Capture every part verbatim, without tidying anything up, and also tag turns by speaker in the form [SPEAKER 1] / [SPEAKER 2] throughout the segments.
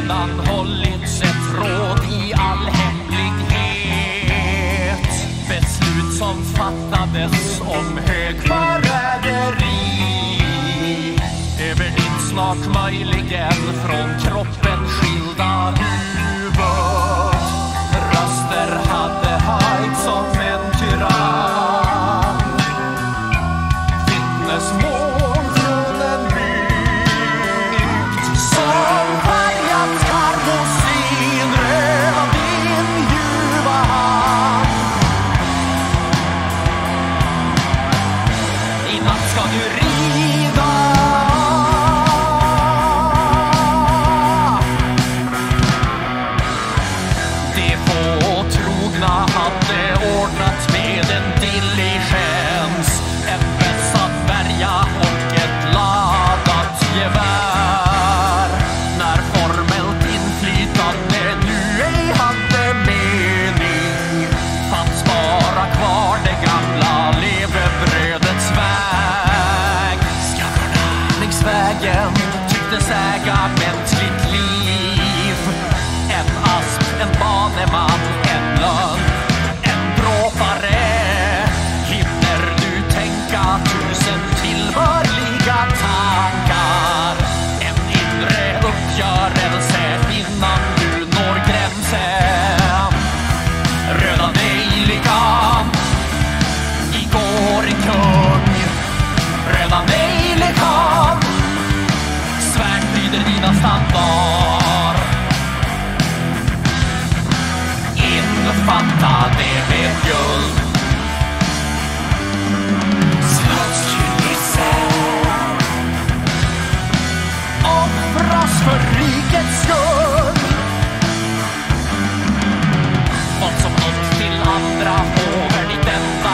[SPEAKER 1] undanhållits ett råd i all hemlighet. Beslut som fattades om högförräderi över ditt snart möjligen från kroppen skilda huvud. Röster hade höjts som en tyrann. Vittnesmål från en bygd som färgat karmosin röd din ljuva hand. I natt ska du rida. De få trogna hade ordnat med en diligens, en vässad värja och ett laddat gevär. När formellt inflytande nu ej hade mening, fanns bara kvar det gamla levebrödets väg. Skavörningsvägen tycktes äga mänskligt liv. En asp, en baneman, en lön, en bråpare. Hinner du tänka tusen tillhörliga tankar? En inre uppgörelse innan du når gränsen. Röda nejlikan, igår en kung. Röda nejlikan, svärd lyder dina standard. Infatta det med guld. Slottskulissen offras för rikets skull. Vad som nått till andra hover ditt enda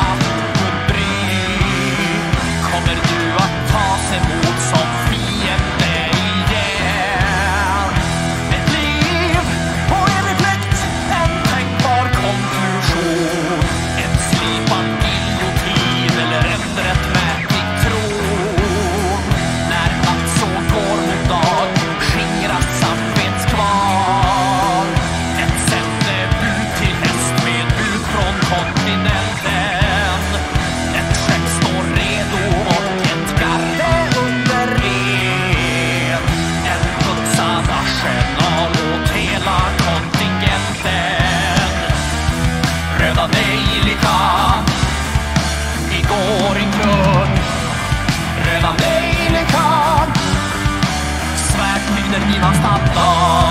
[SPEAKER 1] bry. Kommer du att tas emot som fiende igen? Ett liv på evig fläkt, en tänkbar konklusion. En slipad giljotin eller en rättmätig tron. När natt så går mot dag skingras samvetskval. Ett sändebud till häst med bud från kontinenten. Ett skepp står redo och ett garde under en. En putsad arsenal åt hela kontingenten. Röda nejlikan, igår en kung. Röda nejlikan, svärd lyder dina standard.